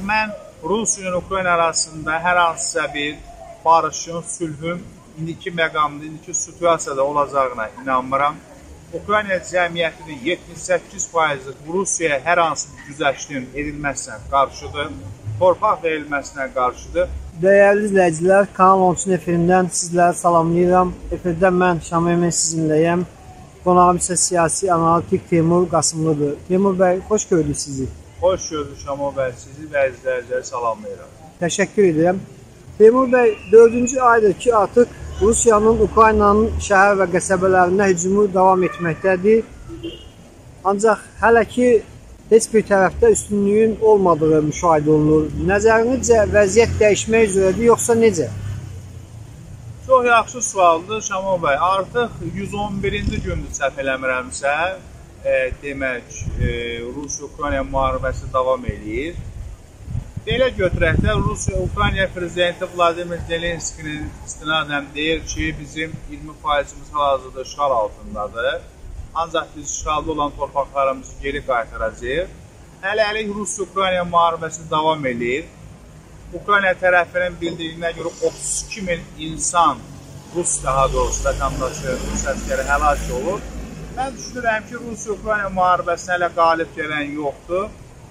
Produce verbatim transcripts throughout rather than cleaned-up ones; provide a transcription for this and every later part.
mən Rusiya ilə Ukrayna arasında hər hansısa bir barışın, sülhün indiki məqamda, indiki situasiyada olacağına inanmıram. Ukrayna cəmiyyətinin yetmiş səkkiz faizi Rusiyaya hər hansı bir güzəştin edilməsinə qarşıdır, torpaq verilməsinə qarşıdır. Dəyərli izləyicilər, Kanal on üçün efirindən sizləri salamlayıram. Efirdə mən Şamil sizinləyəm. Qonağım isə siyasi analitik Teymur Qasımlıdır. Teymur bəy, xoş gördük sizi. Xoş gördük Şamil bəy, sizi və izləyiciləri salamlayıram. Təşəkkür edirəm. Teymur bəy, dördüncü aydır ki, artıq Rusiyanın Ukraynanın şəhər və qəsəbələrinə hücumu davam etməkdədir. Ancaq hələ ki, heç bir tərəfdə üstünlüyün olmadığı müşahidə olunur. Nəzərinizcə vəziyyət dəyişmək üzrədir, yoxsa necə? Çox yaxşı sualdır Şamil bəy. Artıq yüz on birinci gündür səhv eləmirəmsə, e, demək, e, Rusiya-Ukrayna müharibəsi davam edir. Belə götürək də, Rusiya-Ukrayna prezidenti Vladimir Zelenskinin istinadən deyir ki, bizim iyirmi faizimiz hal-hazırda işğal altındadır. Ancaq biz işğalda olan torpaqlarımızı geri qaytaracağıq. Hələ-hələ Rusiya-Ukrayna müharibəsi davam edir. Ukrayna tərəfinin bildiriliyinə görə otuz iki min insan, Rus daha doğrusu vətəndaşı, Rus əskəri həlak olur. Mən düşünürəm ki, Rusiya-Ukrayna müharibəsinə hələ qalib gələn yoxdur.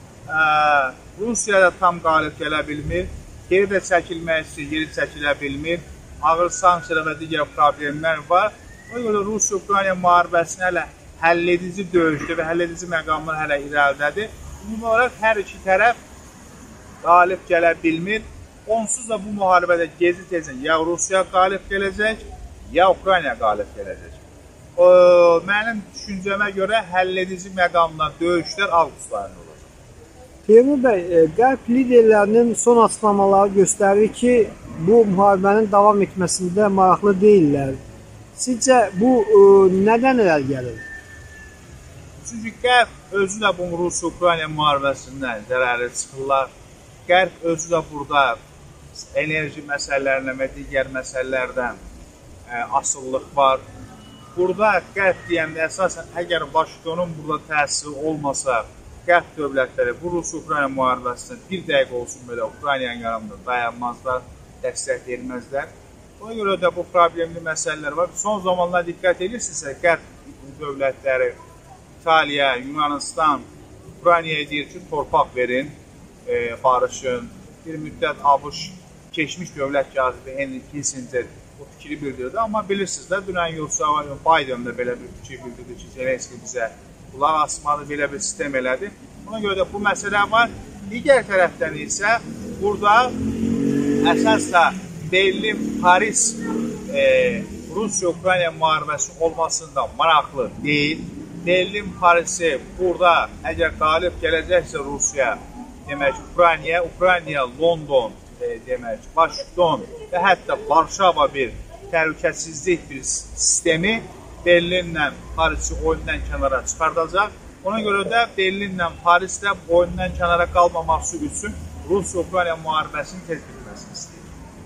Rusiya da tam qalib gələ bilmir, geri də çəkilmək istəyir, geri çəkilə bilmir, ağır sanksiyalar və digər problemlər var. Ona görə Rusiya-Ukrayna müharibəsini hələ həlledici döyüşdə və həlledici məqamlar hələ irəlidədir. Ümumi olaraq hər iki tərəf qalib gələ bilmir. Onsuz da bu müharibədə gezi-tezən ya Rusiya qalib gələcək, ya Ukrayna qalib gələcək. O, mənim düşüncəmə görə həlledici məqamlar, döyüşlər avqust ayında olacaq. Teymur bəy, Qərb liderlərinin son açıqlamaları göstərir ki, bu müharibənin davam etməsində maraqlı deyirlər. Sizcə bu ə, nədən irəli gəlir? Çünki Qərb özü də bu Rusiya-Ukrayna müharibəsindən zərərli çıxırlar. Qərb özü də burada enerji məsələlərinə və digər məsələlərdən ə, asıllıq var. Burada Qərb deyəndə əsasən əgər Vaşinqtonun burada təsiri olmasa, Qərb dövlətləri bu Rusiya-Ukrayna müharibəsində bir dəqiqə olsun belə Ukraynanın yanında dayanmazlar, dəstək verməzlər. Ona görə də bu problemli məsələlər var. Son zamanlar diqqət edirsinizsə, Qərb dövlətləri, İtaliya, Yunanistan, Ukraynaya deyir ki, torpaq verin, e, barışın. Bir müddət ABŞ keçmiş dövlət katibi Henry Kissinger bu fikri bildirdi. Amma bilirsiniz də, dünən Yusuf Biden də belə bir fikir bildirdi ki, Zelenski bizə bunlar asmalı belə bir sistem elədi. Ona görə də bu məsələ var. Digər tərəfdən isə burada əsasla Berlin-Paris e, Rusiya-Ukrayna müharibəsi olmasında maraqlı deyil. Berlin-Parisi burada əgər qalib gələcəksə Rusiya, demək Ukraynaya, Ukraynaya London, e, demək Vaşinqton və hətta Varşava bir təhlükəsizlik bir sistemi Berlinlə Parisi oyundan kənara çıxardacaq. Ona görə də Berlinlə Paris də oyundan kənara qalmaması üçün Rusiya-Ukrayna müharibəsinin tez bitməsini istəyir.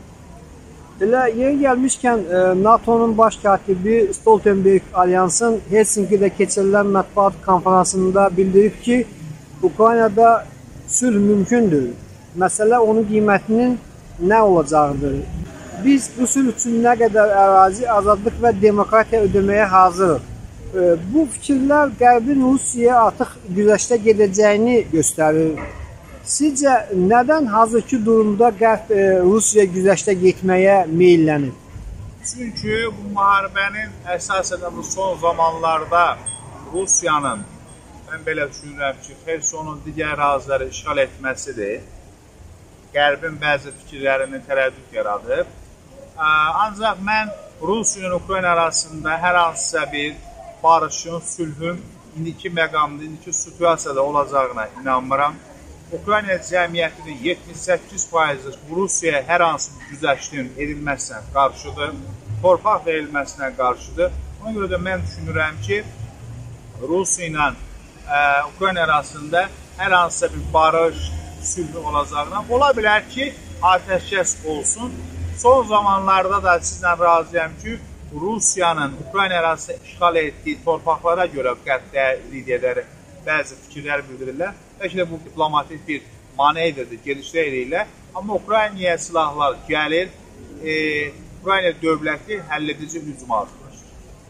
Elə yeri gəlmişkən NATO'nun baş katibi Stoltenberg Alyansın Helsinki'də keçirilən mətbuat konferansında bildirib ki, Ukraynada sülh mümkündür. Məsələ onun qiymətinin nə olacağıdır. Biz bu sülh üçün nə qədər ərazi, azadlıq və demokratiya ödəməyə hazırıq. Bu fikirlər Qərbin Rusiyaya artıq güzəştə gedəcəyini göstərir. Sizcə, nədən hazırki durumda Qərb Rusiyaya güzəştə getməyə meyillənir? Çünki bu müharibənin əsasən bu son zamanlarda Rusiyanın, mən belə düşünürəm ki, Xersonun digər əraziləri işğal etməsidir. Qərbin bəzi fikirlərini tərəddüd yaradır. Ancaq mən Rusiya ilə Ukrayna arasında hər hansısa bir barışın, sülhün indiki məqamda, indiki situasiyada olacağına inanmıram. Ukrayna cəmiyyətinin yetmiş səkkiz faizi Rusiyaya hər hansı bir güzəştin edilməsinə qarşıdır, torpaq verilməsinə qarşıdır. Ona görə də mən düşünürəm ki, Rusiya ilə Ukrayna arasında hər hansısa bir barış, sülhü olacağına, ola bilər ki, atəşkəs olsun. Son zamanlarda da sizlə razıyam ki, Rusiyanın Ukrayna arasında işğal etdiyi torpaqlara görə Qərb liderləri bəzi fikirlər bildirirlər. Bəlkə də bu diplomatik bir mane edirdi, gedişlər ilə. Amma Ukraynaya silahlar gəlir, e, Ukrayna dövləti həlledici hücuma hazırlaşır.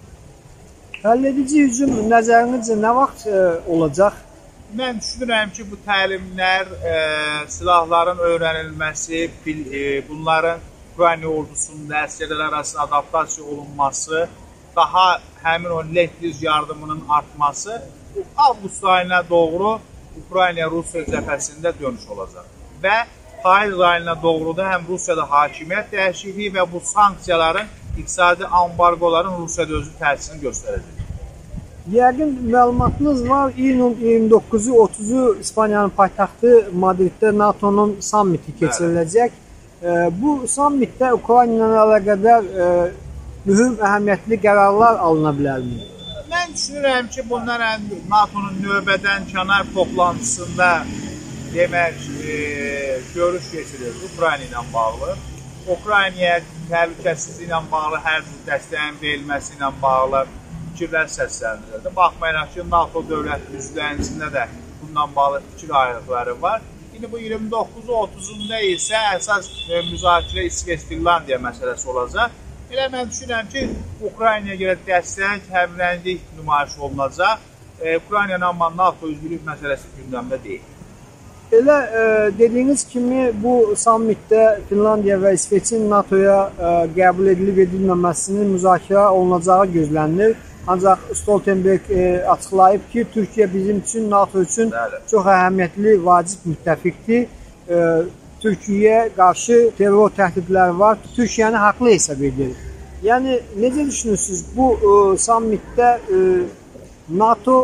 Həlledici hücum nəzərinizcə nə vaxt e, olacaq? Mən düşünürəm ki, bu təlimlər, e, silahların öyrənilməsi, bil, e, bunların Ukrayna ordusunun əsgərlər arasında adaptasiya olunması, daha həmin o Lent-Liz yardımının artması avqust ayına doğru Ukrayna-Rusiya cəbhəsində dönüş olacaq. Və payız ayına doğru da həm Rusiyada hakimiyyət dəyişikliyi və bu sanksiyaların, iqtisadi ambargoların Rusiyada özü təsirini göstərəcək. Yəqin məlumatınız var, iyunun iyirmi doqquzu otuz'u İspaniyanın paytaxtı Madriddə NATO'nun sammiti keçiriləcək. Evet. Bu sammitdə Ukrayna ilə əlaqədar e, mühüm, əhəmiyyətli qərarlar alına bilərmi? Mən düşünürəm ki, bunlar NATO'nun növbədən kənar toplantısında demək, e, görüş keçirir Ukrayna ilə bağlı. Ukraynaya təhlükəsizliyi ilə bağlı hər cür dəstəyin verilməsi ilə bağlı fikirlər səsləndirildi. Baxmayaraq ki, NATO dövlət üzvlərinin içində də bundan bağlı fikir ayrılıqları var. İndi bu iyirmi doqquzu otuz'unda isə əsas e, müzakirə İsveç-Finlandiya məsələsi olacaq. Elə mən düşünürəm ki, Ukraynaya görə dəstək, həmrənglik nümayiş olunacaq. E, Ukraynanın amma NATO üzvlük məsələsi gündəmdə deyil. Elə e, dediyiniz kimi bu sammitdə Finlandiya və İsveçin NATO'ya e, qəbul edilib edilməməsinin müzakirə olunacağı gözlənilir. Ancaq Stoltenberg e, açıqlayıb ki, Türkiyə bizim üçün, NATO üçün Bəli. çox əhəmiyyətli, vacib müttəfiqdir. E, Türkiyəyə qarşı terror təhdidləri var. Türkiyəni haqlı hesab edir. Yəni, necə düşünürsünüz? Bu e, sammitdə e, NATO,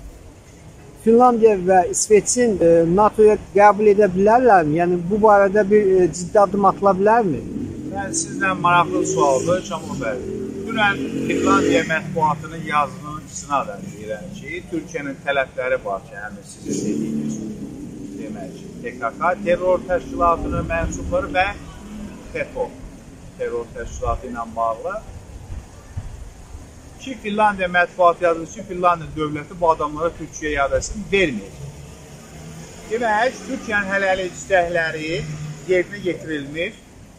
Finlandiya və İsveçin e, NATO'ya qəbul edə bilərlərmi? Yəni, bu barədə bir e, ciddi adım atıla bilərmi? Mən sizdən maraqlı sualdır, Şamil bəy. Dünən Finlandiya mətbuatının yazdığının istinadən deyirəm ki, Türkiyənin tələbləri var ki, həmin sizin dediyiniz demək ki, P K K terror təşkilatının mənsubları və FETÖ terror təşkilatı ilə bağlı ki, Finlandiya mətbuatı yazır ki, Finlandiya dövləti bu adamlara Türkiyə iadəsini verməyəcək. Demək, Türkiyənin hələlik istəkləri yerinə yetirilmir.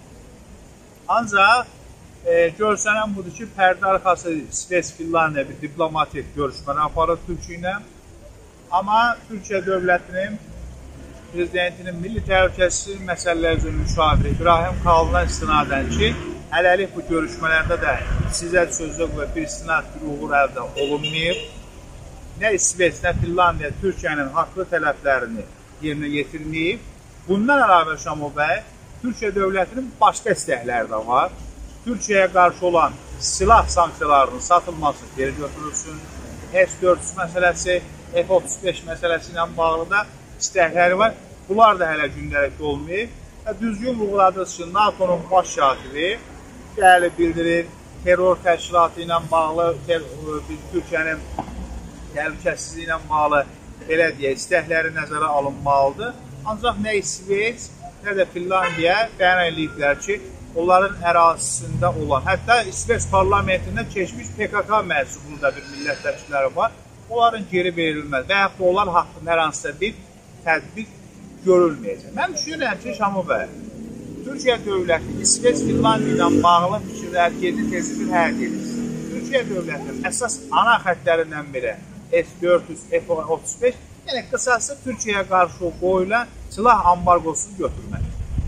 Ancaq e, görsənən budur ki, pərdə arxası İsveç-Finlandiya bir diplomatik görüşmələr aparır Türkiyə ilə. Amma Türkiyə dövlətinin prezidentinin milli təhlükəsizlik məsələləri üzrə müşaviri İbrahim Kalın'a istinadən ki, hələlik bu görüşmələrdə də sizə sözlük və bir istinad bir uğur əldə olunmayıb. Nə İsveç, nə Finlandiya Türkiyənin haqlı tələblərini yerinə yetirməyib. Bundan əlavə Şamil bəy, Türkiyə dövlətinin başqa istəkləri də var. Türkiyəyə qarşı olan silah sanksiyalarının satılması geri götürülsün. S dörd yüz məsələsi, F otuz beş məsələsi ilə bağlı da istəkləri var. Bunlar da hələ gündəlikdə olmayıb. Düzgün vurğuladınız ki, NATO'nun baş katibi gəlib bildirir, terror təşkilatı ilə bağlı, Türkiyənin təhlükəsizliyi ilə bağlı belə deyə istəkləri nəzərə alınmalıdır. Ancaq nə İsveç, nə də Finlandiya bəyan ediblər ki, onların ərazisində olan, hətta İsveç parlamentində keçmiş P K K məhsulunda bir millət vəkilləri var, onların geri verilməz və yaxud da onlar haqqında hər hansısa bir tədbir görülməyəcək. Mən düşünürəm ki, Şamil bəy, Türkiyə dövləti İsveç Finlandiya ilə bağlı fikirlər gezi tezi bir həyat edir. Türkiyə dövlətinin əsas ana xəttlərindən biri S dörd yüz, F otuz beş, yəni qısası Türkiyəyə qarşı qoyulan silah ambargosunu götürmək.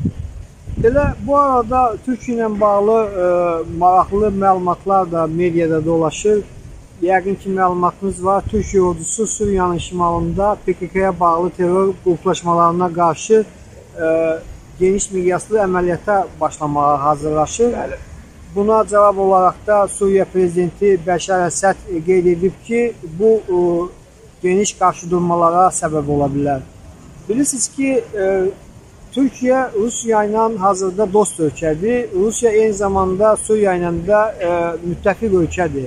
Elə bu arada Türkiyə ilə bağlı e, maraqlı məlumatlar da mediada dolaşır. Yəqin ki, məlumatınız var. Türkiyə ordusu Suriyanın şimalında P K K'ya bağlı terror qruplaşmalarına qarşı e, geniş miqyaslı əməliyyata başlamağa hazırlaşır. Bəli. Buna cavab olaraq da Suriya prezidenti Bəşər Əsəd qeyd edib ki, bu e, geniş qarşıdurmalara səbəb ola bilər. Bilirsiniz ki, e, Türkiyə Rusiya ilə hazırda dost ölkədir. Rusiya eyni zamanda Suriya ilə də e, müttəfiq ölkədir.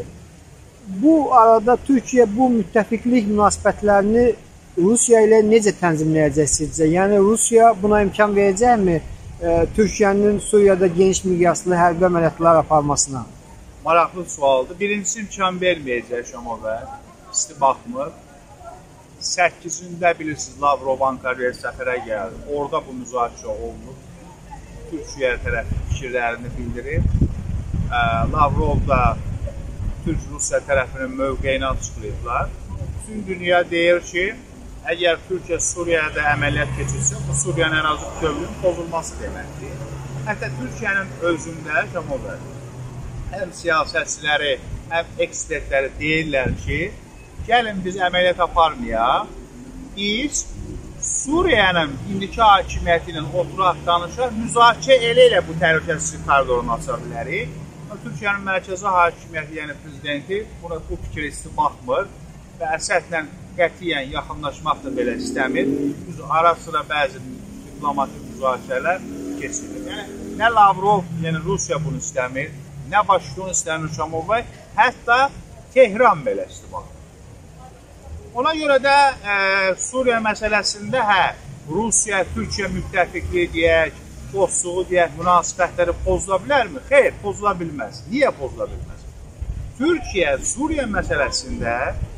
Bu arada Türkiyə bu müttəfiqlik münasibətlərini Rusiya ilə necə tənzimləyəcək sizcə? Yəni Rusiya buna imkan verəcəkmi e, Türkiyənin Suriyada geniş miqyaslı hərbi əməliyyatlar aparmasına? Maraqlı sualdır. Birincisi imkan verməyəcək Şamil bəy. İsti baxmır. səkkizində bilirsiniz, Lavrov Ankara'ya səfərə gəldi. Orada bu müzakirə olunub. Türkiyə tərəfi fikirlərini bildirib. Lavrov da Türk-Rusiya tərəfinin mövqeyini açıqlayıblar. Bütün dünya deyir ki, əgər Türkiyə Suriyada əməliyyat keçirsə, bu Suriyanın ərazi bütövlüyünün pozulması deməkdir. Hətta Türkiyənin özündə həm siyasətçiləri, həm ekspertləri deyirlər ki, gəlin biz əməliyyat aparmayaq, biz Suriyanın indiki hakimiyyəti ilə oturaq danışaq, müzakirə elə-elə bu təhlükəsizlik koridorunu aça bilərik. Türkiyənin mərkəzi hakimiyyəti, yəni prezidenti buna bu fikir isti baxmır və Əsədlə qətiyyən yaxınlaşmaq da belə istəmir. Düz ara sıra bəzi diplomatik müzakirələr keçirir. Yəni, nə Lavrov, yəni Rusiya bunu istəmir, nə Vaşinqton istəmir Şamova, hətta Tehran belə istifadə. Ona görə də e, Suriya məsələsində hə, Rusiya-Türkiyə müttəfiqliyi deyək, dostluğu deyək, münasibətləri pozula bilərmi? Xeyr, pozula bilməz. Niyə pozula bilməz? Türkiyə Suriya məsələsində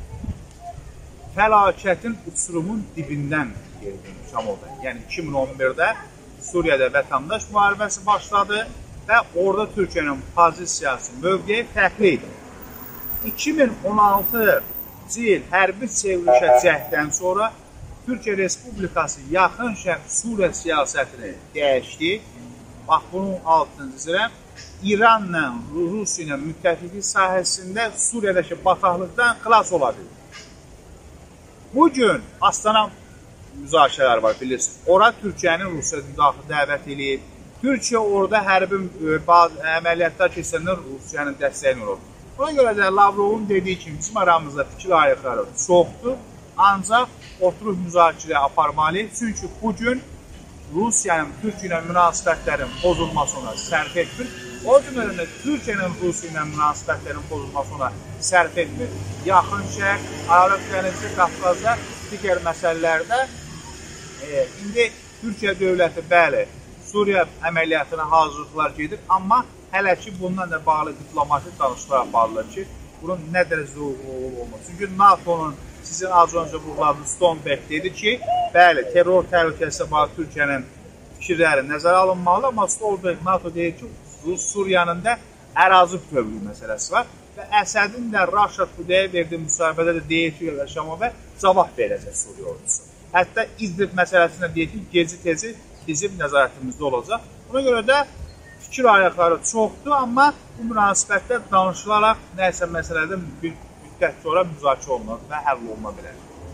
fəlakətin uçurumun dibindən geldi Şamova. Yəni iki min on birdə Suriyada vətəndaş müharibəsi başladı və orada Türkiyənin pozisiyası, mövqeyi fərqli idi. iki min on altıncı il hərbi çevrilişə cəhddən sonra Türkiyə Respublikası yaxın şərq Suriya siyasətini dəyişdi. Bax, bunun altını çizirəm. İranla, Rusiya ilə müttəfiqlik sahəsində Suriyadakı bataqlıqdan xilas ola bilir. Bugün Astana müzakirələr var, bilirsiniz. Ora Türkiyənin Rusiyada daxil dəvət edib. Türkiyə orada hərbi əməliyyatlar keçənlər Rusiyanın dəstəyini olur. Ona görə də Lavrovun dediyi kimi bizim aramızda fikir ayrılıqları çoxdur. Ancaq oturub müzakirə aparmalıyıq. Çünki bugün Rusiyanın Türkiyə ilə münasibətlərin pozulmasına sərf etmir. O cümlədən də Türkiyənin Rusiya ilə münasibətlərin pozulmasına sərf etmir. Yaxın şərq, Aralıq dənizi, Qafqazda, digər məsələlərdə e, indi Türkiyə dövləti bəli, Suriya əməliyyatına hazırlıqlar gedir, amma hələ ki bundan da bağlı diplomatik danışıqlar aparılır ki, bunun nə dərəcədə uğurlu olmaz. Çünki NATO'nun sizin az öncə vurguladığınız Stoltenberg dedi ki, bəli, terror təhlükəsində bağlı Türkiyənin fikirləri nəzərə alınmalı, amma Stoltenberg NATO deyir ki, Suriyanın da ərazi bütövlüyü məsələsi var və Əsədin də Raşad Xudaya verdiyi müsahibədə də deyir ki, Şamova cavab verəcək Suriya ordusu. Hətta İdlib məsələsində deyir ki, gezi-tezi bizim nəzarətimizdə olacaq. Ona görə də fikir ayrılıqları çoxdur, amma bu münasibətlər danışılaraq nəsə məsələdə bir müddət sonra müzakirə olunur və həll oluna bilər.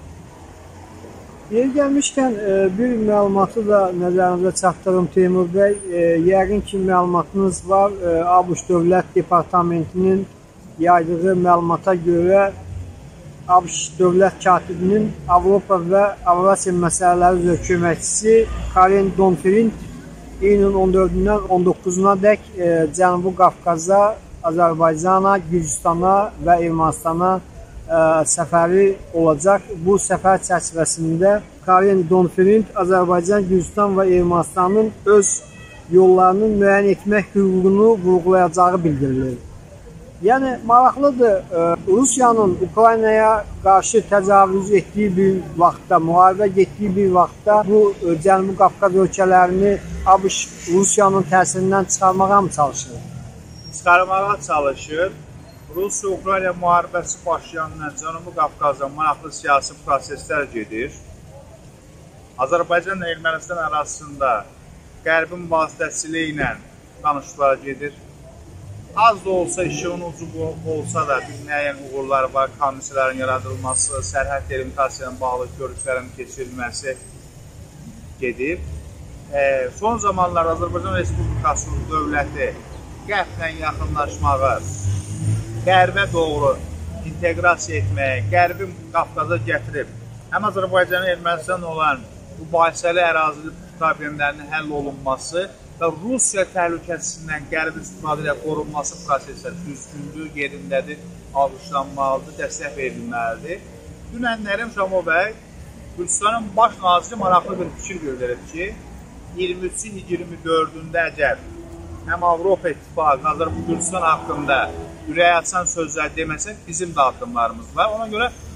Yeri gəlmişkən bir məlumatı da nəzərinizə çatdırım Teymur bəy. Yəqin ki məlumatınız var. ABŞ Dövlət Departamentinin yaydığı məlumata görə ABŞ Dövlət Katibinin Avropa və Avrasiya məsələləri üzrə köməkçisi Karen Donfrind iyunun on dördündən on doqquzuna dək Cənubi Qafqaza, Azərbaycana, Gürcüstana və Ermənistana səfəri olacaq. Bu səfər çərçivəsində Karen Donfrind Azərbaycan, Gürcüstan və Ermənistanın öz yollarını müəyyən etmək hüququnu vurğulayacağı bildirilir. Yəni, maraqlıdır, Rusiyanın Ukraynaya qarşı təcavüz etdiyi bir vaxtda, müharibə getdiyi bir vaxtda bu Cənubi Qafqaz ölkələrini ABŞ Rusiyanın təsirindən çıxarmağa mı çalışır? Çıxarmağa çalışır. Rusiya-Ukrayna müharibəsi başlayandan Cənubi Qafqazda maraqlı siyasi proseslər gedir. Azərbaycan və Ermənistan arasında Qərbin vasitəçiliyi ilə danışıqlar gedir. Az da olsa, işığın ucu olsa da bir müəyyən uğurlar var, komissiyələrin yaradılması, sərhəd delimitasiyanın bağlı görüşlərin keçirilməsi gedir. E, son zamanlar Azərbaycan Respublikasının dövləti qərblə yaxınlaşmağı, qərbə doğru inteqrasiya etməyə, qərbi Qafqaza gətirib, həm Azərbaycanın Ermənistan olan mübahisəli ərazili problemlərinin həll olunması və Rusiya təhlükəsindən qərbi istifadə ilə qorunması prosesləri düzgündür, yerindədir, alqışlanmalıdır, dəstək verilməlidir. Dünənlərim Şamov bəy, Gürcüstanın baş naziri maraqlı bir fikir bildirib ki, iyirmi üçü iyirmi dördündə əgər həm Avropa İttifaqı, Azərbaycan Gürcüstan haqqında ürək açan sözlər deməsək, bizim də addımlarımız var. Ona görə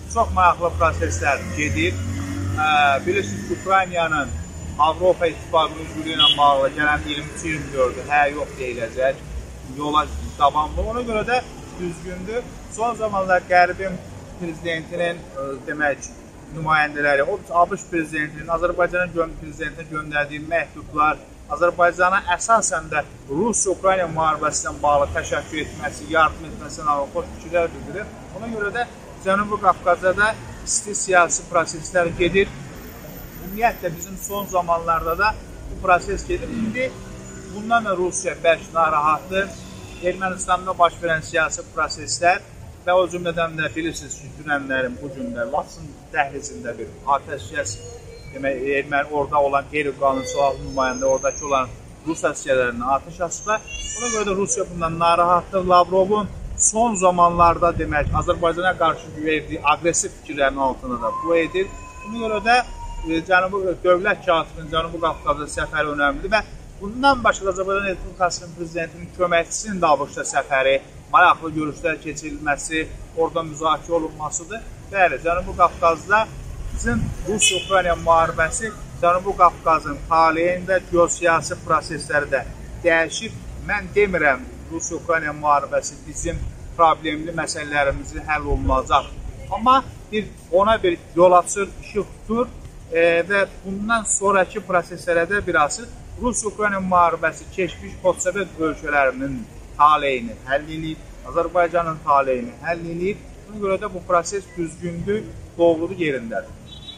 çox maraqlı proseslər gedir. Bilirsiniz, Ukraynanın Avropa İttifaqının üzvlüyü ilə bağlı gələn iyirmi üç iyirmi dördü hə yox deyiləcək, yola davamlı. Ona görə də düzgündür. Son zamanlar Qərbin prezidentinin demək nümayəndələri, o ABŞ prezidentinin, Azərbaycanın prezidentinə göndərdiyi məktublar, Azərbaycana əsasən də Rusiya-Ukrayna müharibəsindən bağlı təşəkkür etməsi, yardım etməsindən xoş fikirlər bildirir. Ona görə də Cənubi Qafqazda isti siyasi proseslər gedir. Ümumiyyətlə bizim son zamanlarda da bu proses gedir. İndi bundan da Rusiya bərk narahatdır. Ermənistanda baş verən siyasi proseslər və o cümlədən də bilirsiniz ki, dünənlərin bu gündə Laçın dəhlizində bir atəşkəs, demək, erməni orada olan qeyri-qanuni silahlı nümayəndə, oradakı olan Rus əsgərlərinə atəş açdı. Buna görə də Rusiya bundan narahatdır. Lavrovun son zamanlarda demək Azərbaycana qarşı verdiyi aqressiv fikirlərin altında da bu edir. Buna görə də Cənubi dövlət katibinin Cənubi Qafqazda səfəri önəmlidir və bundan başqa Azərbaycan Respublikasının prezidentinin köməkçisinin də ABŞ-da səfəri, maraqlı görüşlər keçirilməsi, orada müzakirə olunmasıdır. Bəli, Cənubi Qafqazda bizim Rusiya-Ukrayna müharibəsi Cənubi Qafqazın taleyini və geosiyasi prosesləri də dəyişib. Mən demirəm Rusiya-Ukrayna müharibəsi bizim problemli məsələlərimizi həll olunacaq. Amma bir, ona bir yol açır, işıq tutur e, və bundan sonraki proseslərə də biraz Rusiya-Ukrayna müharibəsi keçmiş postsovet ölkələrinin taleyini həll edib, Azərbaycanın taleyini həll edib. Buna görə də bu proses düzgündür, doğrudur, yerindədir.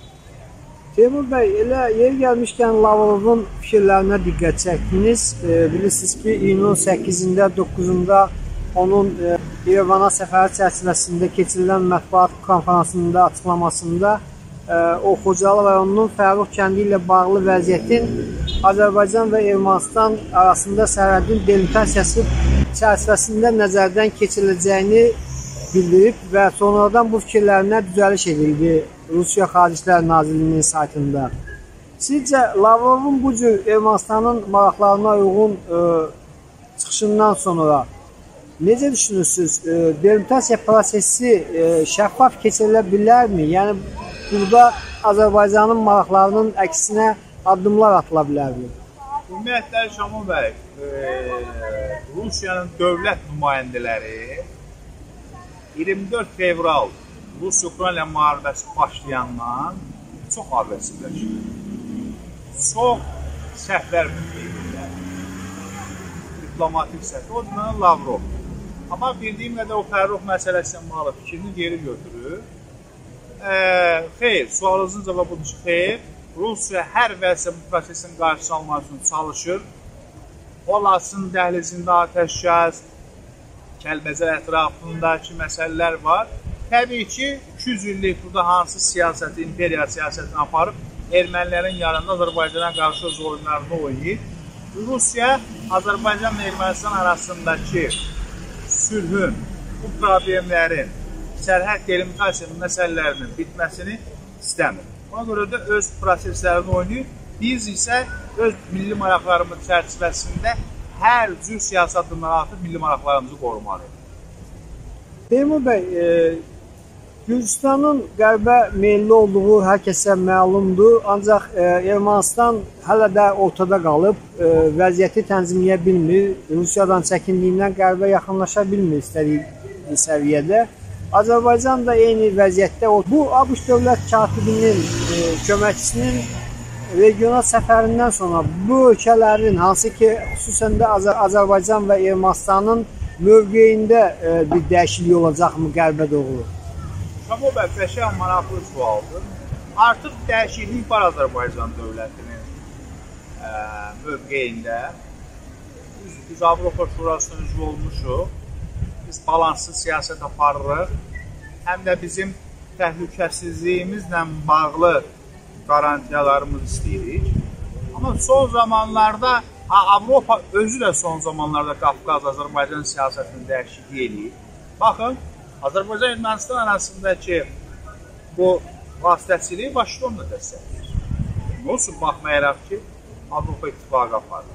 Teymur bəy, elə yer gəlmişkən Lavrovun fikirlərinə diqqət çəkdiniz. E, bilirsiniz ki, iyunun səkkizində, doqquzunda onun e, İrəvana səfəri çərçivəsində keçirilən mətbuat konferansında, açıqlamasında e, o Xocalı rayonunun Fərrux kəndi ilə bağlı vəziyyətin Azərbaycan və Ermənistan arasında sərhədin delimitasiyası çərçivəsində nəzərdən keçiriləcəyini bildirib və sonradan bu fikirlərinə düzəliş edildi Rusiya Xaricilər Nazirliyinin saytında. Sizcə, Lavrovun bu cür Ermənistanın maraqlarına uyğun e, çıxışından sonra necə düşünürsünüz? E, delimitasiya prosesi e, şəffaf keçirilə bilərmi? Yəni, burada Azərbaycanın maraqlarının əksinə addımlar atıla bilərmi? Ümumiyyətlə, Şamil bəy, e, Rusiyanın dövlət nümayəndələri iyirmi dörd fevral Rusiya-Ukrayna müharibəsi başlayandan çox aqressivləşir. Çox səhvlər mümkünlər. Diplomatik səhv. O cümlədən Lavrov. Amma bildiyim qədər o Fərrux məsələsinə bağlı fikrini geri götürür. E, xeyr, sualınızın cavabı budur ki, xeyr. Rusiya hər vəzsə bu prosesin qarşısını almaq üçün çalışır. O Laçın dəhlizində atəşkəs, Kəlbəcər ətrafındakı məsələlər var. Təbii ki, iki yüz illik burada hansı siyasəti, imperiya siyasətini aparıb, ermənilərin yanında Azərbaycana qarşı öz oyunlarını oynayır. Rusiya, Azərbaycan və Ermənistan arasındakı sülhün, bu problemlərin, sərhəd delimitasiyasının məsələlərinin bitməsini istəmir. Ona görə də öz proseslərini oynayır. Biz isə öz milli maraqlarımız çərçivəsində hər cür siyasi addımlar atıb milli maraqlarımızı qorumalıyıq. Teymur bəy, e, Gürcüstanın qərbə meyilli olduğu hər kəsə məlumdur, ancaq e, Ermənistan hələ də ortada qalıb, e, vəziyyəti tənzimləyə bilmir, Rusiyadan çəkindiyindən qərbə yaxınlaşa bilmir istədiyi səviyyədə. Azərbaycan da eyni vəziyyətdə. Bu, ABŞ dövlət katibinin, e, köməkçisinin regional səfərindən sonra bu ölkələrin, hansı ki, xüsusən də Azər Azərbaycan və Ermənistanın mövqeyində e, bir dəyişiklik olacaqmı qərbə doğru? Şamil bəy, qəşəng maraqlı sualdır. Artıq dəyişiklik var Azərbaycan dövlətinin e, mövqeyində. Biz, biz Avropa Şurasına üzv olmuşuq. Biz balanslı siyasət aparırıq. Həm də bizim təhlükəsizliyimizlə bağlı qarantiyalarımız istəyirik. Amma son zamanlarda Avropa özü də son zamanlarda Qafqaz-Azərbaycan siyasətini dəyişiklik edir. Baxın, Azərbaycan-Ermənistan arasındakı bu vasitəçiliyi Vaşinqton da dəstəkləyir. Nə olsun, baxmayaraq ki, Avropa İttifaqı aparır.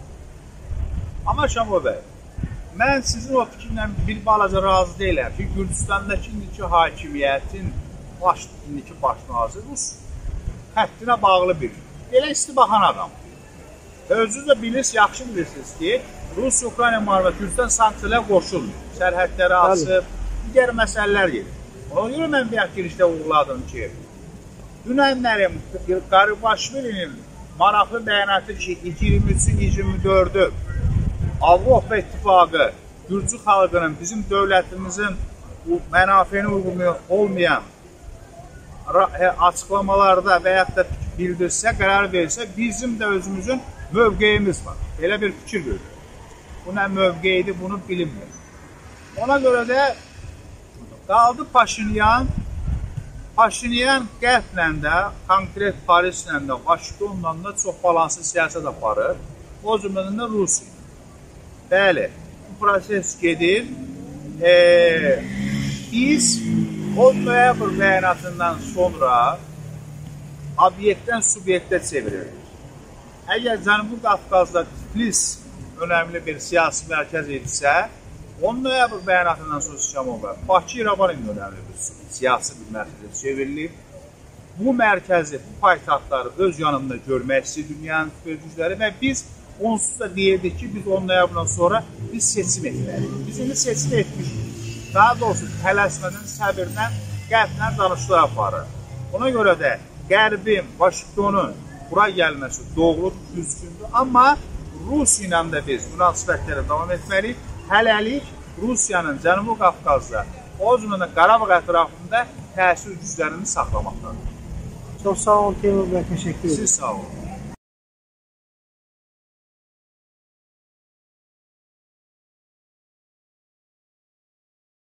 Amma Şamil bəy, mən sizin o fikirlə bir balaca razı deyiləm ki, Gürcüstandakı indiki hakimiyyətin baş, indiki baş nazir Rus həddinə bağlı bir. Elə isti baxan adam. Özünüz də bilirsiniz, yaxşı bilirsiniz ki, Rus-Ukrayna müharibəsi Gürcüstan sanksiyalara qoşulmuyor. Sərhədləri asıb, digər məsələlər gedir. Ona görə mən bir girişdə vurguladım ki, dünənlərim Qarabaşvilinin maraqlı bəyanatı ki, iyirmi üçü iyirmi dördü Avropa İttifaqı Gürcü xalqının, bizim dövlətimizin mənafeyini uyğun olmayan açıqlamalarda və yaxud da bildirsə, qərar verirsə, bizim də özümüzün mövqeyimiz var. Belə bir fikir görür. Bu nə mövqeyidir, bunu bilinmir. Ona görə də qaldı Paşinyan. Paşinyan qərblə də, konkret Parislə də, Vaşinqtonla da çox balanslı siyasət aparır. O cümlədən də Rusiya. Bəli, bu proses gedir. Ee, biz on noyabr bəyanatından sonra obyektdən subyektə çeviririk. Əgər Cənubi Qafqazda Tiflis önəmli bir siyasi mərkəz idisə, on noyabr bəyanatından sonra Şamova, Bakı İrəvan önəmli bir siyasi bir mərkəzə çevrilib. Bu mərkəzi, bu paytaxtları öz yanında görmək istəyir dünyanın gücləri və biz onsuz da deyirdik ki, biz on noyabrdan sonra biz seçim etməliyik. Biz indi seçim etmişik. Daha doğrusu tələsmədən, səbirdən, qərbdən danışıqlar aparır. Ona görə də Qərbin, Vaşinqtonun bura gəlməsi doğrudur, düzgündür. Amma Rusiya ilə də biz münasibətlərə davam etməliyik. Hələlik Rusiyanın Cənubi Qafqazda, o cümlədən Qarabağ ətrafında təsir güclərini saxlamaqdadır. Çox sağ olun Teymur bəy, təşəkkür ederim. Siz sağ olun.